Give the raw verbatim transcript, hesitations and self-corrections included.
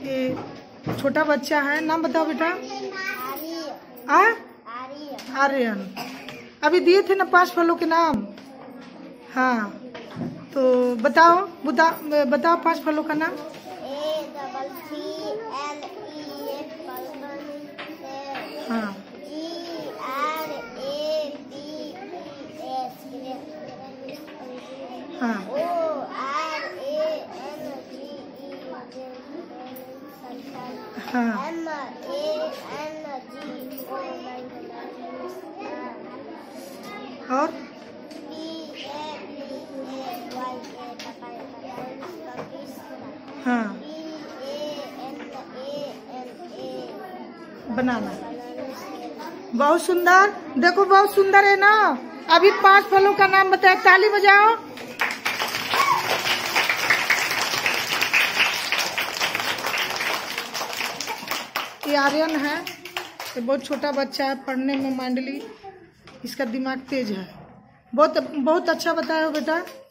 ये छोटा बच्चा है, नाम बताओ बेटा। आ आर्यन। अभी दिए थे ना पांच फलों के नाम। हाँ तो बताओ बुता, बताओ पांच फलों का नाम। हाँ हाँ हाँ और हाँ बनाना। बहुत सुंदर, देखो बहुत सुंदर है ना। अभी पांच फलों का नाम बताया, ताली बजाओ। ये आर्यन है, ये बहुत छोटा बच्चा है, पढ़ने में माइंडली इसका दिमाग तेज है। बहुत बहुत अच्छा बताया हो बेटा।